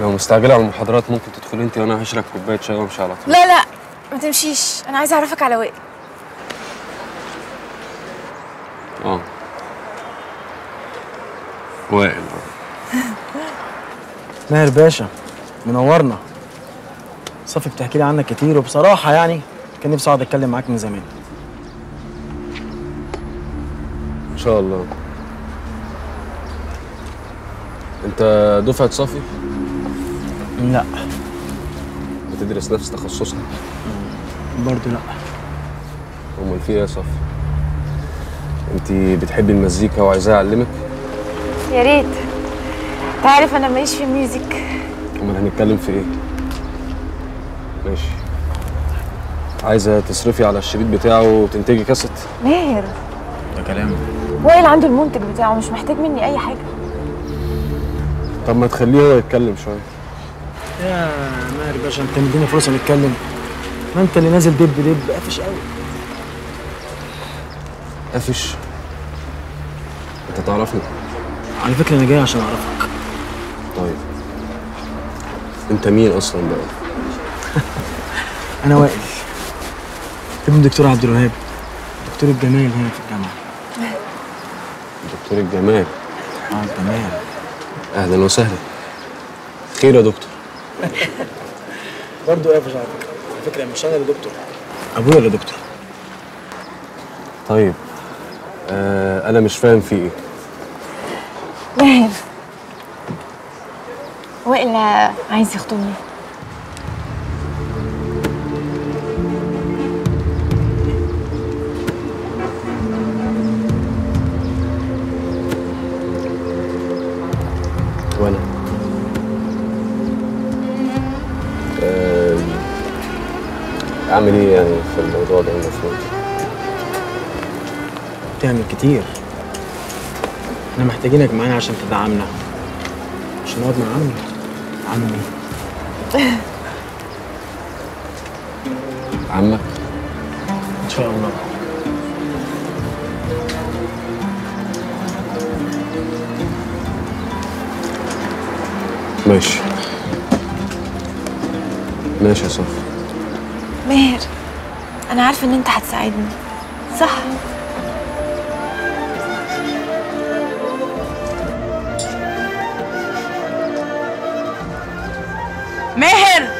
لو مستعجله على المحاضرات ممكن تدخلي انت وانا هشرب كوبايه شاي وامشي على طول. لا لا ما تمشيش، انا عايزه اعرفك على وائل. وائل ماهر باشا منورنا. صافي بتحكي لي عنك كتير، وبصراحه يعني كان نفسي اقعد اتكلم معاك من زمان. ان شاء الله. انت دفعه صافي؟ لا بتدرس نفس تخصصها؟ برضه لا. امال في ايه يا صافي؟ انت بتحبي المزيكا وعايزاه اعلمك؟ يا ريت. انت عارف انا ماليش في الميوزك. امال هنتكلم في ايه؟ ماشي. عايزه تصرفي على الشريط بتاعه وتنتجي كاسيت؟ ماهر ده كلام. وائل عنده المنتج بتاعه، مش محتاج مني اي حاجه. طب ما تخليه هو يتكلم شويه. يا ماهر باشا انت مديني فرصه نتكلم، ما انت اللي نازل دب دب قافش قوي. قافش؟ انت تعرفني؟ على فكره انا جاي عشان اعرفك. طيب انت مين اصلا بقى؟ انا وائل ابن دكتور عبد الوهاب، دكتور الجمال هنا في الجامعه. دكتور الجمال؟ الجمال. اهلا وسهلا. خير يا دكتور؟ برضه قافش على فكره مش انا اللي دكتور، ابويا اللي دكتور. طيب انا مش فاهم في ايه. ماهر وائل عايز يخطبني. وانا اعمل ايه يعني في الموضوع ده المفروض؟ تعمل كتير. احنا محتاجينك معانا عشان تدعمنا، عشان نقعد مع عمي. عمك؟ ان شاء الله. ماشي ماشي يا صافي. ماهر انا عارفه ان انت هتساعدني، صح؟ ماهر